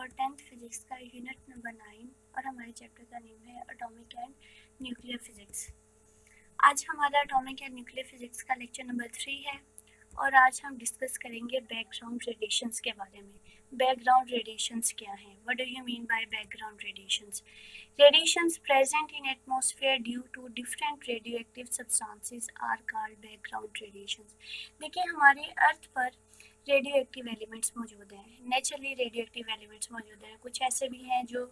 और 10th physics का unit number 9 और हमारे चैप्टर का नेम है एटॉमिक एंड न्यूक्लियर फिजिक्स। आज हमारा एटॉमिक एंड न्यूक्लियर फिजिक्स का लेक्चर नंबर 3 है और आज हम डिस्कस करेंगे बैकग्राउंड रेडिएशंस के बारे में। बैकग्राउंड रेडिएशंस क्या हैं? What do you mean by background radiations? Radiations present in atmosphere due to different radioactive substances are called background radiations। देखिए हमारे अर्थ पर रेडियो एक्टिव एलिमेंट्स मौजूद हैं, नेचुरली रेडियो एक्टिव एलिमेंट्स मौजूद हैं, कुछ ऐसे भी हैं जो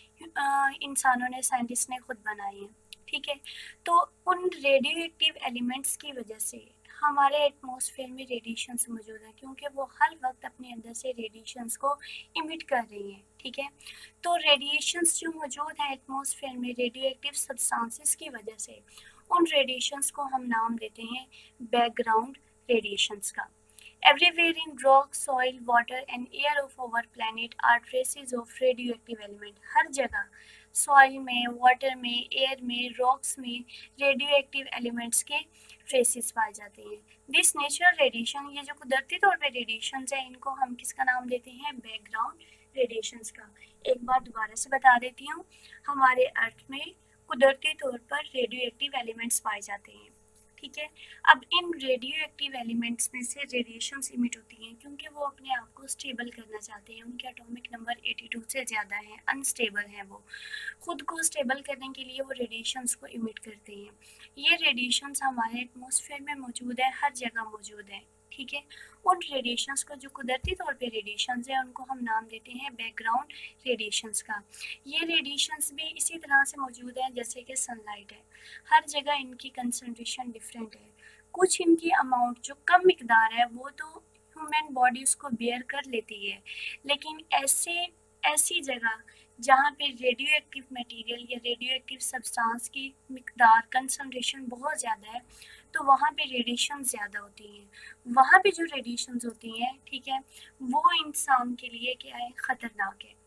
इंसानों ने, साइंटिस्ट ने खुद बनाए हैं। ठीक है, तो उन रेडियो एक्टिव एलिमेंट्स की वजह से हमारे एटमॉस्फेयर में रेडिएशंस मौजूद हैं, क्योंकि वो हर वक्त अपने अंदर से रेडिएशंस को इमिट कर रही हैं। ठीक है, तो रेडिएशंस जो मौजूद हैं एटमॉस्फेयर में रेडियो एक्टिव सब्सटेंसेस की वजह से, उन रेडिएशंस को हम नाम देते हैं बैकग्राउंड रेडिएशंस का। Everywhere in rock, soil, water and air of our planet are traces of radioactive element। हर जगह सॉइल में, वाटर में, एयर में, रॉक्स में रेडियोएक्टिव एलिमेंट्स के ट्रेसेस पाए जाते हैं। दिस नेचुरल रेडिएशन, ये जो कुदरती तौर पे रेडिएशंस है, इनको हम किसका नाम देते हैं? बैकग्राउंड रेडिएशंस का। एक बार दोबारा से बता देती हूँ, हमारे अर्थ में कुदरती तौर पर रेडियोएक्टिव एलिमेंट्स पाए जाते हैं। ठीक है, अब इन रेडियो एक्टिव एलिमेंट्स में से रेडिएशंस इमिट होती हैं क्योंकि वो अपने आप को स्टेबल करना चाहते हैं। उनके एटॉमिक नंबर 82 से ज़्यादा है, अनस्टेबल हैं, वो खुद को स्टेबल करने के लिए वो रेडिएशंस को इमिट करते हैं। ये रेडिएशंस हमारे एटमॉस्फेयर में मौजूद है, हर जगह मौजूद है। ठीक है, उन रेडिएशंस को, जो कुदरती तौर पे रेडिएशंस है, उनको हम नाम देते हैं बैकग्राउंड रेडिएशंस का। ये रेडिएशंस भी इसी तरह से मौजूद है जैसे कि सनलाइट है, हर जगह इनकी कंसंट्रेशन डिफरेंट है। कुछ इनकी अमाउंट जो कम मिकदार है वो तो ह्यूमन बॉडी उसको बेयर कर लेती है, लेकिन ऐसी जगह जहाँ पे रेडियो एक्टिव मटेरियल या रेडियो एक्टिव सब्सटेंस की मिकदार कंसंट्रेशन बहुत ज़्यादा है, तो वहाँ पे रेडिएशन ज़्यादा होती हैं। वहाँ पे जो रेडिएशन होती हैं, ठीक है, वो इंसान के लिए क्या है? ख़तरनाक है।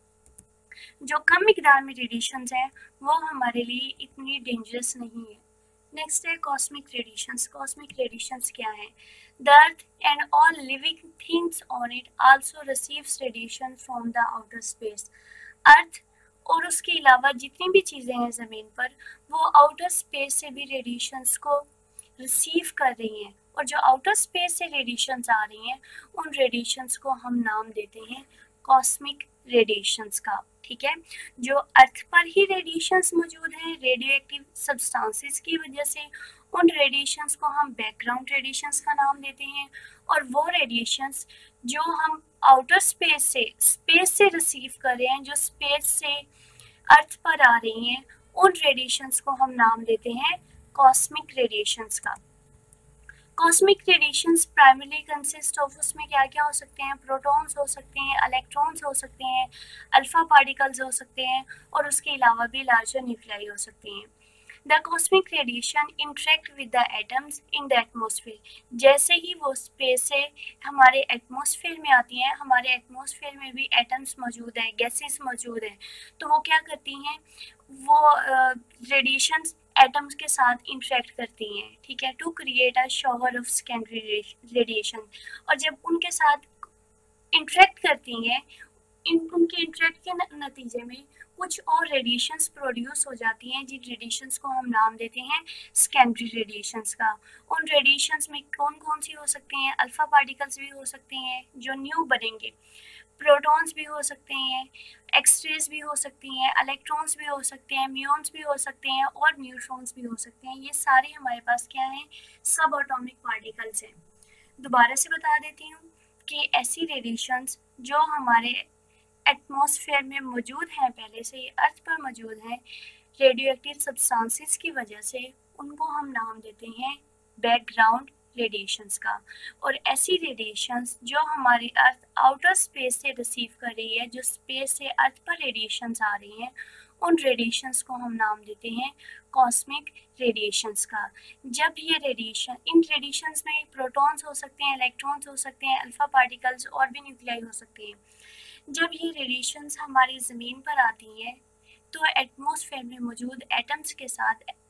जो कम मिकदार में रेडिएशंस हैं वो हमारे लिए इतनी डेंजरस नहीं है। नेक्स्ट है कॉस्मिक रेडिएशंस। कॉस्मिक रेडिएशंस क्या है? The earth and all living things on it also receives radiation from the outer space. Earth और उसके अलावा जितनी भी चीज़ें हैं ज़मीन पर, वो आउटर स्पेस से भी रेडिएशंस को रिसीव कर रही हैं, और जो आउटर स्पेस से रेडिएशंस आ रही हैं, उन रेडिएशंस को हम नाम देते हैं कॉस्मिक रेडिएशंस का। ठीक है, जो अर्थ पर ही रेडिएशंस मौजूद हैं रेडियो एक्टिव सब्सटेंसेस की वजह से, उन रेडिएशंस को हम बैकग्राउंड रेडिएशंस का नाम देते हैं। और वो रेडिएशंस जो हम आउटर स्पेस से रिसीव कर रहे हैं, जो स्पेस से अर्थ पर आ रही हैं, उन रेडिएशंस को हम नाम देते हैं कॉस्मिक रेडिएशंस का। Cosmic radiations primarily consist of, उसमें क्या क्या हो सकते हैं? प्रोटॉन्स हो सकते हैं, इलेक्ट्रॉन्स हो सकते हैं, अल्फा पार्टिकल्स हो सकते हैं, और उसके अलावा भी लार्जर न्यूक्लियाई हो सकते हैं। The cosmic radiation interact with the atoms in the atmosphere. जैसे ही वो स्पेस से हमारे एटमॉस्फेयर में आती हैं, हमारे एटमॉस्फेयर में भी एटम्स मौजूद हैं, गैसेस मौजूद हैं, तो वो क्या करती हैं? वो रेडिएशंस एटम्स के साथ इंटरेक्ट करती हैं। ठीक है, to create a shower of secondary radiation. और जब उनके साथ इंटरेक्ट करती हैं, उनके इंटरेक्ट के नतीजे में कुछ और रेडिएशंस प्रोड्यूस हो जाती हैं, जिन रेडिएशंस को हम नाम देते हैं सेकेंडरी रेडिएशंस का। उन रेडिएशंस में कौन कौन सी हो सकती हैं? अल्फा पार्टिकल्स भी हो सकते हैं जो न्यू बनेंगे, प्रोटॉन्स भी हो सकते हैं, एक्सरेज भी हो सकती हैं, इलेक्ट्रॉन्स भी हो सकते हैं, म्यून्स भी हो सकते हैं, और न्यूट्रॉन्स भी हो सकते हैं। ये सारे हमारे पास क्या हैं? सब एटॉमिक पार्टिकल्स हैं। दोबारा से बता देती हूँ कि ऐसी रेडिएशंस जो हमारे एटमॉस्फेयर में मौजूद हैं, पहले से ही अर्थ पर मौजूद हैं, रेडियो एक्टिव सब्सटेंसेस की वजह से, उनको हम नाम देते हैं बैकग्राउंड रेडिएशंस का। और ऐसी रेडिएशंस जो हमारी अर्थ आउटर स्पेस से रिसीव कर रही है, जो स्पेस से अर्थ पर रेडिएशंस आ रही हैं, उन रेडिएशंस को हम नाम देते हैं कॉस्मिक रेडिएशंस का। जब ये रेडिएशन, इन रेडिएशंस में प्रोटॉन्स हो सकते हैं, इलेक्ट्रॉन्स हो सकते हैं, अल्फा पार्टिकल्स और भी न्यूक्लियाई हो सकते हैं, जब ये रेडिएशंस हमारी ज़मीन पर आती हैं, तो एटमॉस्फेयर में मौजूद एटम्स के साथ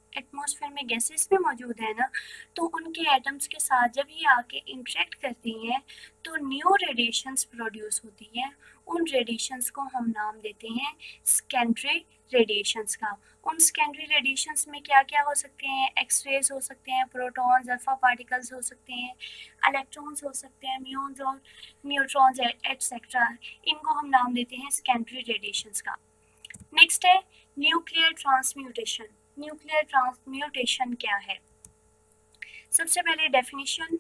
एटमॉस्फेयर में गैसेस भी मौजूद है ना, तो उनके एटम्स के साथ जब ये आके इंटरेक्ट करती हैं तो न्यू रेडिएशंस प्रोड्यूस होती हैं। उन रेडिएशंस को हम नाम देते हैं सेकेंडरी रेडिएशंस का। उन सेकेंडरी रेडिएशंस में क्या क्या हो सकते हैं? एक्सरेज हो सकते हैं, प्रोटॉन्स, अल्फा पार्टिकल्स हो सकते हैं, इलेक्ट्रॉन्स हो सकते हैं, म्यून्स और न्यूट्रॉन्स एटसेट्रा। इनको हम नाम देते हैं सेकेंडरी रेडिएशंस का। नेक्स्ट है न्यूक्लियर ट्रांसम्यूटेशन। न्यूक्लियर ट्रांसम्यूटेशन क्या है? सबसे पहले डेफिनेशन,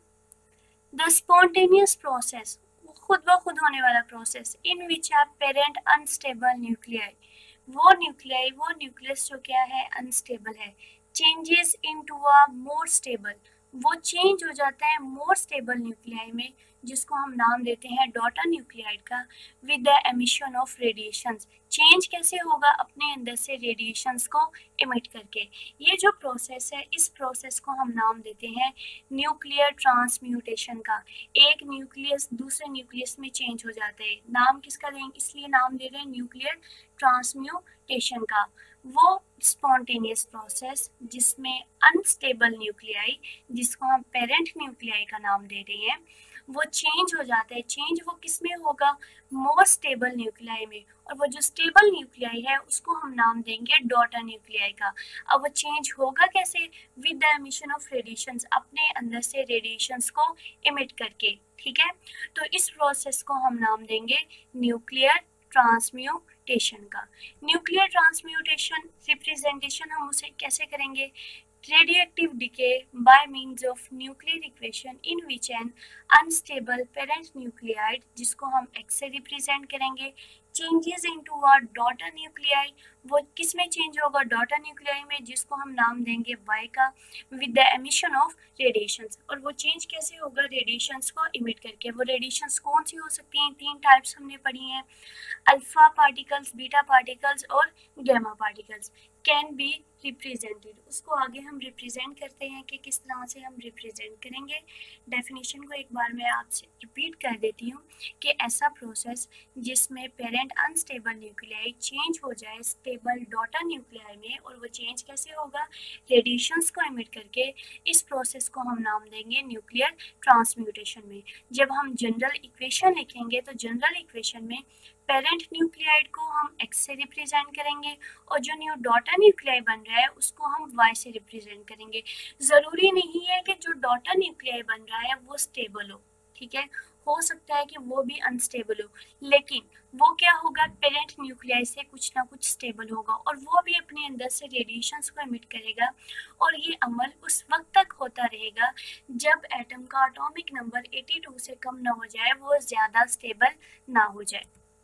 द स्पॉन्टेनियस प्रोसेस, खुद ब खुद होने वाला process in which are parent unstable nuclei, वो न्यूक्लियाई, वो न्यूक्लियस जो क्या है अनस्टेबल है, changes into a more stable, वो चेंज हो जाता है मोर स्टेबल न्यूक्लियाई में, जिसको हम नाम देते हैं डॉटर न्यूक्लियाइड का, with the emission of radiations. Change कैसे होगा? अपने अंदर से रेडिएशंस को इमिट करके। ये जो प्रोसेस है, इस प्रोसेस को हम नाम देते हैं न्यूक्लियर ट्रांसम्यूटेशन का। एक न्यूक्लियस दूसरे न्यूक्लियस में चेंज हो जाता है। नाम किसका देंगे? इसलिए नाम दे रहे हैं न्यूक्लियर ट्रांसम्यूटेशन का। वो स्पॉन्टेनियस प्रोसेस जिसमें अनस्टेबल न्यूक्लियाई, जिसको हम पेरेंट न्यूक्लियाई का नाम दे रहे हैं, वो चेंज हो जाता है। चेंज वो किस में होगा? मोर स्टेबल न्यूक्लियाई में। और वो जो स्टेबल न्यूक्लियाई है उसको हम नाम देंगे डॉटर न्यूक्लियाई का। अब वो चेंज होगा कैसे? With the emission of radiations, अपने अंदर से रेडिएशंस को इमिट करके। ठीक है, तो इस प्रोसेस को हम नाम देंगे न्यूक्लियर ट्रांसम्यूटेशन का। न्यूक्लियर ट्रांसम्यूटेशन रिप्रेजेंटेशन हम उसे कैसे करेंगे? radioactive decay by means of nuclear equation in which an unstable parent nuclide, जिसको हम X से रिप्रेजेंट करेंगे, changes into a daughter nuclei, वो किस में चेंज होगा? डॉटर न्यूक्लियाई में, जिसको हम नाम देंगे Y का, with the emission of radiations. और वो चेंज कैसे होगा? रेडिएशंस को इमिट करके। वो रेडिएशंस कौन सी हो सकती हैं? तीन टाइप्स हमने पढ़ी हैं, अल्फा पार्टिकल्स, बीटा पार्टिकल्स और gamma particles can be represented. उसको आगे हम रिप्रेजेंट करते हैं कि किस तरह से हम रिप्रेजेंट करेंगे। डेफिनेशन को एक बार मैं आपसे रिपीट कर देती हूँ कि ऐसा प्रोसेस जिसमें पेरेंट अनस्टेबल न्यूक्लियाई चेंज हो जाए स्टेबल डॉटर न्यूक्लियाई में, और वो चेंज कैसे होगा? रेडिएशंस को इमिट करके। इस प्रोसेस को हम नाम देंगे न्यूक्लियर ट्रांसम्यूटेशन में। जब हम जनरल इक्वेशन लिखेंगे तो जनरल इक्वेशन में पेरेंट न्यूक्लियाइड को हम X से रिप्रेजेंट करेंगे और जो न्यू डॉटर न्यूक्लियाई बन रहा है उसको हम Y से रिप्रेजेंट करेंगे। ज़रूरी नहीं है कि जो डॉटर न्यूक्लियाई बन रहा है वो स्टेबल हो, ठीक है, हो सकता है कि वो भी अनस्टेबल हो, लेकिन वो क्या होगा? पेरेंट न्यूक्लियाई से कुछ ना कुछ स्टेबल होगा और वो भी अपने अंदर से रेडिएशंस को एमिट करेगा। और ये अमल उस वक्त तक होता रहेगा जब एटम का एटॉमिक नंबर 82 से कम ना हो जाए, वो ज़्यादा स्टेबल ना हो जाए।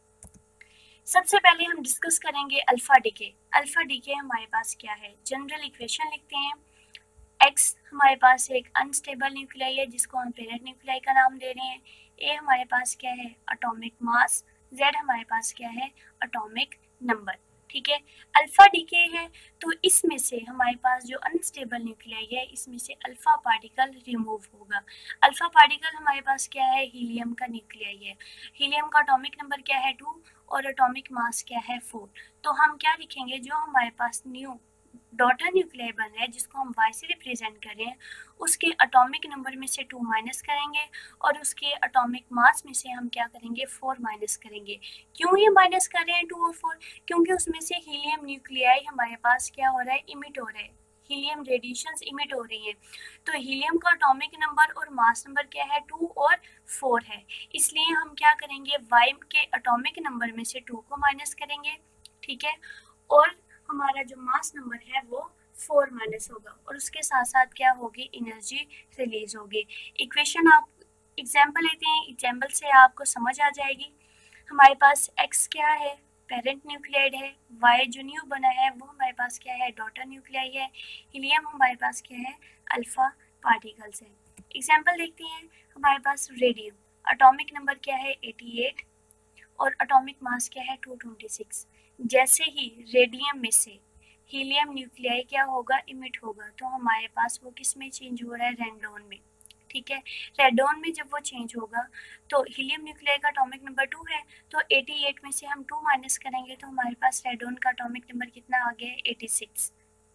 सबसे पहले हम डिस्कस करेंगे अल्फा डीके। अल्फा डीके हमारे पास क्या है? जनरल इक्वेशन लिखते हैं। एक्स हमारे पास एक अनस्टेबल न्यूक्लियाई है जिसको हम पेरेंट न्यूक्लियाई का नाम दे रहे हैं। ए हमारे पास क्या है? Atomic mass. जेड हमारे पास क्या है? Atomic number. ठीक है, अल्फा डीके है तो इसमें से हमारे पास जो अनस्टेबल न्यूक्लियाई है इसमें से अल्फा पार्टिकल रिमूव होगा। अल्फा पार्टिकल हमारे पास क्या है? हीलियम का न्यूक्लियाई है। हीलियम का एटॉमिक नंबर क्या है? 2 और एटॉमिक मास क्या है? 4। तो हम क्या लिखेंगे? जो हमारे पास न्यू डॉटर न्यूक्लियाई बन रहा है जिसको हम Y से रिप्रेजेंट कर रहे हैं, उसके एटॉमिक नंबर में से 2 माइनस करेंगे और उसके एटॉमिक मास में से हम क्या करेंगे? 4 माइनस करेंगे। क्यों ये माइनस कर रहे हैं 2 और 4? क्योंकि उसमें से हीलियम न्यूक्लियाई हमारे पास क्या हो रहा है? इमिट हो रहा है, हीलियम रेडिएशंस इमिट हो रही है। तो हीलियम का एटॉमिक नंबर और मास नंबर क्या है? 2 और 4 है। इसलिए हम क्या करेंगे? Y के एटॉमिक नंबर में से 2 को माइनस करेंगे, ठीक है, और हमारा जो मास नंबर है वो 4 माइनस होगा और उसके साथ साथ क्या होगी? एनर्जी रिलीज होगी। इक्वेशन आप एग्जाम्पल लेते हैं, एग्जाम्पल से आपको समझ आ जाएगी। हमारे पास x क्या है? पेरेंट न्यूक्लियाइड है। y जो न्यू बना है वो हमारे पास क्या है? डॉटर न्यूक्लियाई है। हीलियम हमारे पास क्या है? अल्फा पार्टिकल्स है। एग्जाम्पल देखते हैं, हमारे पास रेडियम, एटॉमिक नंबर क्या है? 88 और एटॉमिक मास क्या है? 226। जैसे ही रेडियम में से हीलियम न्यूक्लियाई क्या होगा? इमिट होगा, तो हमारे पास वो किस में चेंज हो रहा है? रेडॉन में। ठीक है, रेडॉन में जब वो चेंज होगा तो हीलियम न्यूक्लियाई का एटॉमिक नंबर 2 है, तो 88 में से हम 2 माइनस करेंगे तो हमारे पास रेडॉन का एटॉमिक नंबर कितना आ गया? 86।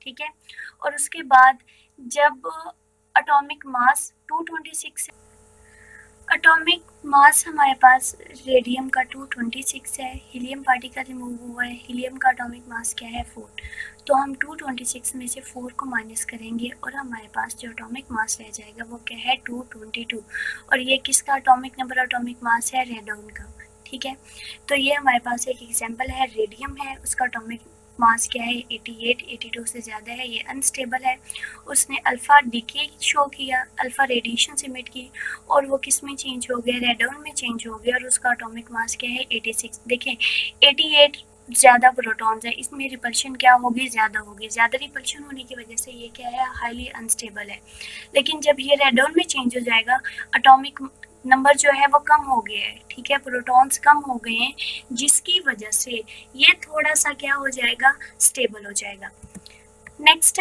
ठीक है। और उसके बाद जब एटॉमिक मास 226 एटॉमिक मास हमारे पास रेडियम का 226 है, हीलियम पार्टिकल रिमूव हुआ है, हीलियम का एटॉमिक मास क्या है 4, तो हम 226 में से 4 को माइनस करेंगे और हमारे पास जो एटॉमिक मास रह जाएगा वो क्या है 222। और ये किसका एटॉमिक नंबर एटॉमिक मास है, रेडॉन का, ठीक है। तो ये हमारे पास एक एग्जांपल है, रेडियम है, उसका एटॉमिक मास क्या है 88, 82 से ज़्यादा है, ये अनस्टेबल है। उसने अल्फ़ा डिके शो किया, अल्फ़ा रेडिएशन इमिट की, और वो किस में चेंज हो गया, रेडॉन में चेंज हो गया, और उसका एटॉमिक मास क्या है 86। देखें 88 ज़्यादा प्रोटॉन्स है, इसमें रिपल्शन क्या होगी, ज़्यादा होगी, ज़्यादा रिपल्शन होने की वजह से ये क्या है, हाईली अनस्टेबल है। लेकिन जब ये रेडॉन में चेंज हो जाएगा, एटॉमिक नंबर जो है वो कम हो गया है, ठीक है, प्रोटॉन्स कम हो गए हैं, जिसकी वजह से ये थोड़ा सा क्या हो जाएगा, स्टेबल हो जाएगा। नेक्स्ट,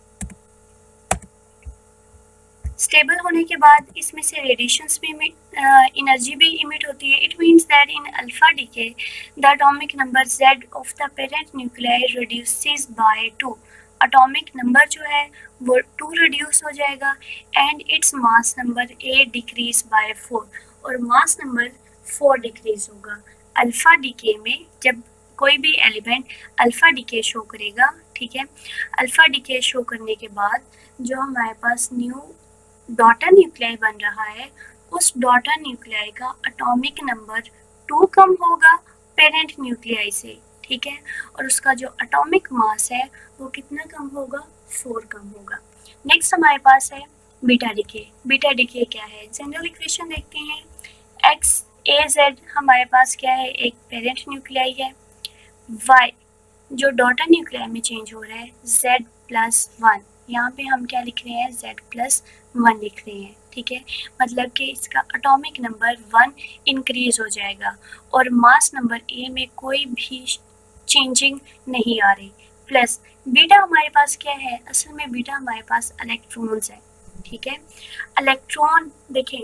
स्टेबल होने के बाद इसमें से रेडिएशंस भी एनर्जी भी इमिट होती है। It means that in alpha decay the atomic number Z of the parent nuclei reduces by 2, atomic number जो है वो 2 रिड्यूस हो जाएगा, and its mass number A decrease by 4, और मास नंबर 4 डिक्रीज होगा। अल्फा डीके में जब कोई भी एलिमेंट अल्फा डीके शो करेगा, ठीक है, अल्फा डीके शो करने के बाद जो हमारे पास न्यू डॉटर न्यूक्लियाई बन रहा है, उस डॉटर न्यूक्लियाई का एटॉमिक नंबर 2 कम होगा पेरेंट न्यूक्लियाई से, ठीक है, और उसका जो एटॉमिक मास है वो कितना कम होगा, 4 कम होगा। नेक्स्ट हमारे पास है बीटा डीके। बीटा डीके क्या है, जनरल इक्वेशन देखते हैं, एक्स ए जेड हमारे पास क्या है, एक पेरेंट न्यूक्लियाई है, वाई जो डॉटर न्यूक्लियाई में चेंज हो रहा है Z+1, यहाँ पे हम क्या लिख रहे हैं, Z+1 लिख रहे हैं, ठीक है, मतलब कि इसका एटॉमिक नंबर 1 इंक्रीज हो जाएगा, और मास नंबर ए में कोई भी चेंजिंग नहीं आ रही। प्लस बीटा हमारे पास क्या है, असल में बीटा हमारे पास इलेक्ट्रॉन्स है, ठीक है। इलेक्ट्रॉन देखें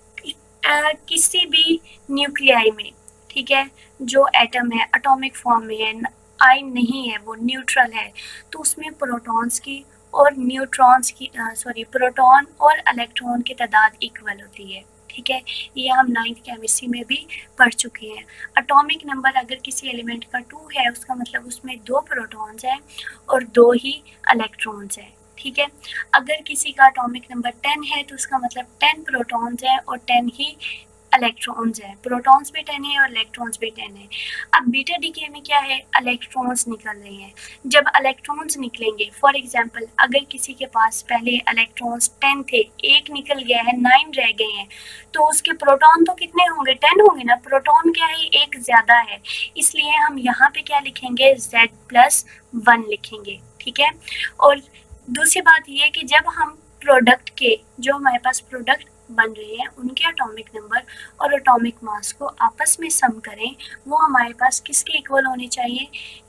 किसी भी न्यूक्लियाई में, ठीक है, जो एटम है एटॉमिक फॉर्म में है, आयन नहीं है, वो न्यूट्रल है, तो उसमें प्रोटॉन्स की और न्यूट्रॉन्स की प्रोटॉन और इलेक्ट्रॉन की तादाद इक्वल होती है, ठीक है, ये हम 9th केमिस्ट्री में भी पढ़ चुके हैं। एटॉमिक नंबर अगर किसी एलिमेंट का 2 है, उसका मतलब उसमें 2 प्रोटॉन्स हैं और 2 ही इलेक्ट्रॉन्स हैं, ठीक है। अगर किसी का एटॉमिक नंबर 10 है तो उसका मतलब 10 प्रोटॉन्स हैं और 10 ही इलेक्ट्रॉन्स है, प्रोटॉन्स भी 10 है और इलेक्ट्रॉन्स भी 10 है। अब बीटा डीके में क्या है, इलेक्ट्रॉन्स निकल रहे हैं। जब इलेक्ट्रॉन्स निकलेंगे, फॉर एग्जांपल अगर किसी के पास पहले इलेक्ट्रॉन्स 10 थे, एक निकल गया है, 9 रह गए हैं, तो उसके प्रोटॉन तो कितने होंगे, 10 होंगे ना, प्रोटॉन क्या है, एक ज़्यादा है, इसलिए हम यहाँ पे क्या लिखेंगे, Z+1 लिखेंगे, ठीक है। और दूसरी बात ये कि जब हम प्रोडक्ट के, जो हमारे पास प्रोडक्ट बन रहे हैं, उनके एटॉमिक नंबर और एटॉमिक मास को आपस में सम करें, वो हमारे पास किसके इक्वल होने चाहिए,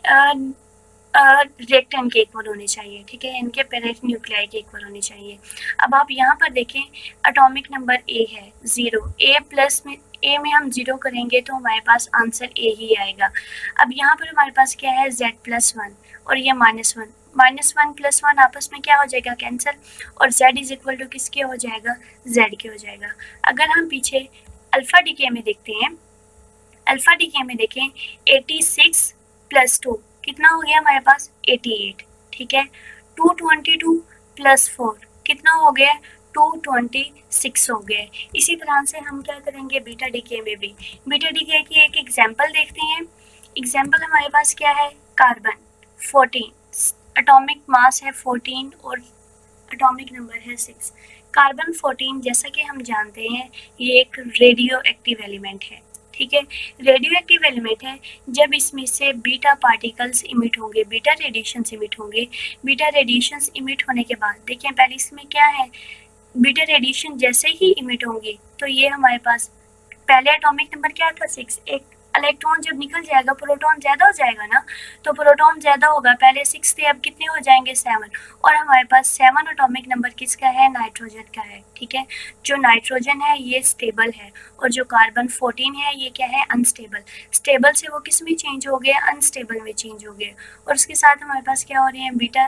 रिएक्टेंट के इक्वल होने चाहिए, ठीक है, इनके पेरेंट न्यूक्लियाई के इक्वल होने चाहिए। अब आप यहाँ पर देखें एटॉमिक नंबर ए है 0, ए में हम 0 करेंगे तो हमारे पास आंसर ए ही आएगा। अब यहाँ पर हमारे पास क्या है, Z+1 और ये -1, -1 + 1 आपस में क्या हो जाएगा, कैंसिल, और Z इज इक्वल टू किसके हो जाएगा, Z के हो जाएगा। अगर हम पीछे अल्फा डीके में देखते हैं, अल्फा डीके में देखें 86 + 2 कितना हो गया हमारे पास, 88, ठीक है। 222 + 4 कितना हो गया, 226 हो गए। इसी तरह से हम क्या करेंगे बीटा डीके में भी। बीटा डीके की एक एग्जांपल देखते हैं। एग्जांपल हमारे पास क्या है, कार्बन 14, एटॉमिक मास है 14 और एटॉमिक नंबर है 6। कार्बन 14 जैसा कि हम जानते हैं ये एक रेडियो एक्टिव एलिमेंट है, ठीक है, रेडियो एक्टिव एलिमेंट है। जब इसमें से बीटा पार्टिकल्स इमिट होंगे, बीटा रेडिएशंस इमिट होंगे, बीटा रेडिएशंस इमिट होने के बाद देखिए पहले इसमें क्या है, बीटा रेडिएशन जैसे ही इमिट होंगे तो ये हमारे पास पहले एटॉमिक नंबर क्या था 6, एक इलेक्ट्रॉन जब निकल जाएगा प्रोटॉन ज़्यादा हो जाएगा ना, तो प्रोटॉन ज़्यादा होगा, पहले 6 थे अब कितने हो जाएंगे 7, और हमारे पास 7 एटॉमिक नंबर किसका है, नाइट्रोजन का है, ठीक है। जो नाइट्रोजन है ये स्टेबल है और जो कार्बन 14 है ये क्या है, अनस्टेबल। स्टेबल से वो किस में चेंज हो गया, अनस्टेबल में चेंज हो गया, और उसके साथ हमारे पास क्या हो रहे हैं, बीटा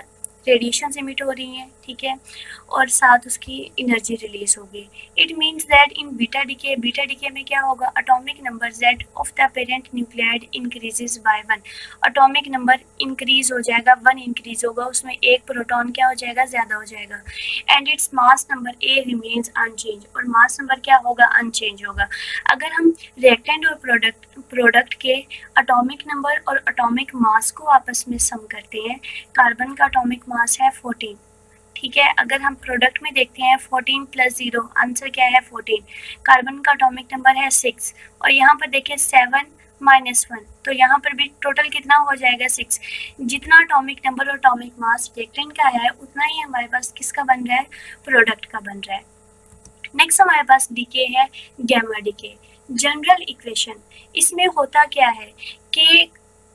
रेडिएशन इमिट हो रही हैं, ठीक है, और साथ उसकी एनर्जी रिलीज होगी। It means that in beta decay में क्या होगा, atomic number Z of the parent nuclide increases by 1। Atomic number increase हो जाएगा, 1 इंक्रीज होगा, उसमें एक प्रोटॉन क्या हो जाएगा, ज़्यादा हो जाएगा। And its mass number A remains unchanged, और मास नंबर क्या होगा, अनचेंज होगा। अगर हम रिएक्टेंट और प्रोडक्ट के एटॉमिक नंबर और एटॉमिक मास को आपस में सम करते हैं, कार्बन का एटॉमिक मास है 14, ठीक है। अगर हम प्रोडक्ट में देखते हैं 14 + 0, आंसर क्या है 14। कार्बन का एटॉमिक नंबर है 6, और यहाँ पर देखिए 7 - 1, तो यहाँ पर भी टोटल कितना हो जाएगा 6। जितना एटॉमिक नंबर और एटॉमिक मास रिएक्टेंट का आया है, उतना ही हमारे पास किसका बन रहा है, प्रोडक्ट का बन रहा है। नेक्स्ट हमारे पास डीके है, गैमा डीके। जनरल इक्वेशन, इसमें होता क्या है कि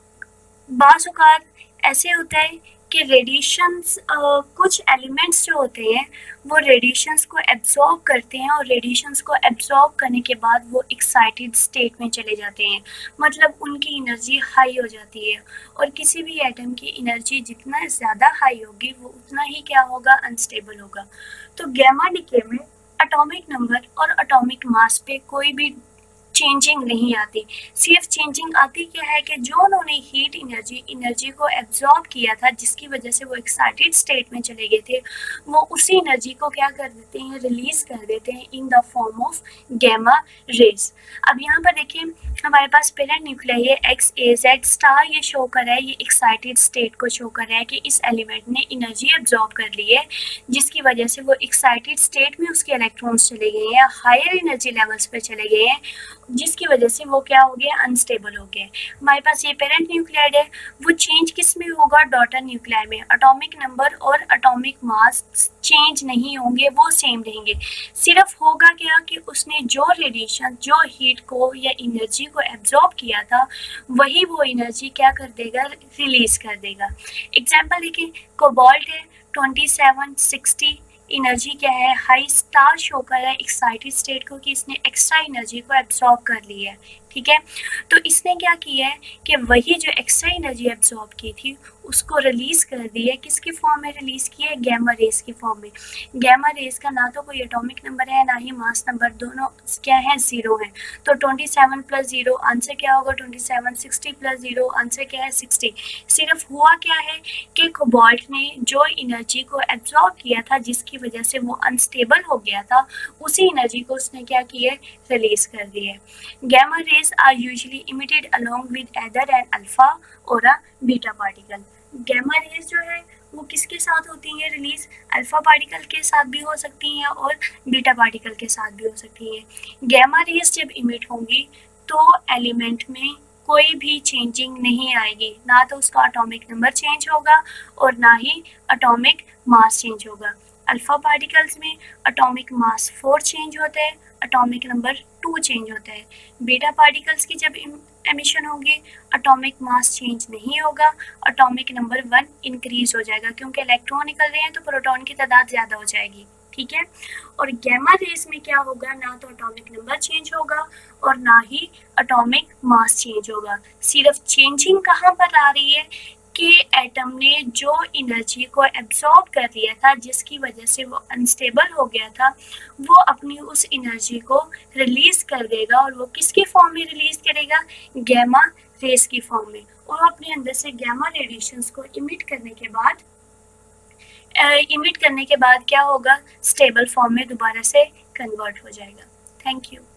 बाज़ औक़ात ऐसे होता है कि रेडिएशंस, कुछ एलिमेंट्स जो होते हैं वो रेडिएशंस को एब्जॉर्ब करते हैं, और रेडिएशंस को एब्जॉर्ब करने के बाद वो एक्साइटेड स्टेट में चले जाते हैं, मतलब उनकी एनर्जी हाई हो जाती है। और किसी भी एटम की एनर्जी जितना ज़्यादा हाई होगी वो उतना ही क्या होगा, अनस्टेबल होगा। तो गैमा डीके में एटॉमिक नंबर और एटॉमिक मास पे कोई भी चेंजिंग नहीं आती। सिर्फ चेंजिंग आती क्या है कि जो उन्होंने हीट एनर्जी को एब्जॉर्ब किया था, जिसकी वजह से वो एक्साइटेड स्टेट में चले गए थे, वो उसी एनर्जी को क्या कर देते हैं, रिलीज कर देते हैं in the form of gamma rays. अब यहाँ पर देखिए हमारे पास पेरेंट न्यूक्लियाई है XAZ स्टार, ये शो कर रहा है, ये एक्साइटेड स्टेट को शो कर रहा है कि इस एलिमेंट ने एनर्जी एब्जॉर्ब कर ली है, जिसकी वजह से वो एक्साइटेड स्टेट में उसके इलेक्ट्रॉन्स चले गए हैं, हायर एनर्जी लेवल्स पे चले गए हैं, जिसकी वजह से वो क्या हो गया, अनस्टेबल हो गया। हमारे पास ये पेरेंट न्यूक्लियाइड है, वो चेंज किस में होगा, डॉटर न्यूक्लियाई में। एटॉमिक नंबर और एटॉमिक मास चेंज नहीं होंगे, वो सेम रहेंगे। सिर्फ होगा क्या कि उसने जो रेडिएशन, जो हीट को या एनर्जी को एब्जॉर्ब किया था, वही वो एनर्जी क्या कर देगा, रिलीज कर देगा। एग्जाम्पल देखिए, कोबाल्ट है 2760, एनर्जी क्या है, हाई स्टार शो कर रहा है एक्साइटेड स्टेट को कि इसने एक्स्ट्रा एनर्जी को एब्जॉर्ब कर ली है, ठीक है। तो इसने क्या किया है कि वही जो एक्स्ट्रा एनर्जी एब्जॉर्ब की थी उसको रिलीज कर दी है, किसकी फॉर्म में रिलीज की है, गैमा रेस की फॉर्म में। गैमा रेस का ना तो कोई एटॉमिक नंबर है, ना ही मास नंबर, दोनों क्या है, 0 है। तो 27 + 0 आंसर क्या होगा, 27। 60 + 0 आंसर क्या है, 60। सिर्फ हुआ क्या है कि कोबाल्ट ने जो एनर्जी को एब्जॉर्ब किया था, जिसकी वजह से वो अनस्टेबल हो गया था, उसी एनर्जी को उसने क्या किया है, रिलीज कर दिया है। Gamma rays are usually emitted along with either an alpha or a beta particle. Gamma rays जो है वो किसके साथ होती है रिलीज, अल्फा पार्टिकल के साथ भी हो सकती हैं और बीटा पार्टिकल के साथ भी हो सकती हैं। गैमा रेस जब इमिट होंगी तो एलिमेंट में कोई भी चेंजिंग नहीं आएगी, ना तो उसका एटॉमिक नंबर चेंज होगा और ना ही एटॉमिक मास चेंज होगा। अल्फा पार्टिकल्स में एटॉमिक मास 4 चेंज होता है, एटॉमिक नंबर 2 चेंज होता है। बीटा पार्टिकल्स की जब एमिशन होगी, एटॉमिक मास चेंज नहीं होगा, एटॉमिक नंबर 1 इंक्रीज हो जाएगा, क्योंकि इलेक्ट्रॉन निकल रहे हैं तो प्रोटॉन की तादाद ज़्यादा हो जाएगी, ठीक है। और गैमा रेस में क्या होगा, ना तो एटॉमिक नंबर चेंज होगा और ना ही एटॉमिक मास चेंज होगा। सिर्फ चेंजिंग कहाँ पर आ रही है कि एटम ने जो एनर्जी को एब्जॉर्ब कर लिया था, जिसकी वजह से वो अनस्टेबल हो गया था, वो अपनी उस एनर्जी को रिलीज कर देगा, और वो किसकी फॉर्म में रिलीज करेगा, गैमा रेस की फॉर्म में। और अपने अंदर से गैमा रेडिएशंस को इमिट करने के बाद क्या होगा, स्टेबल फॉर्म में दोबारा से कन्वर्ट हो जाएगा। Thank you.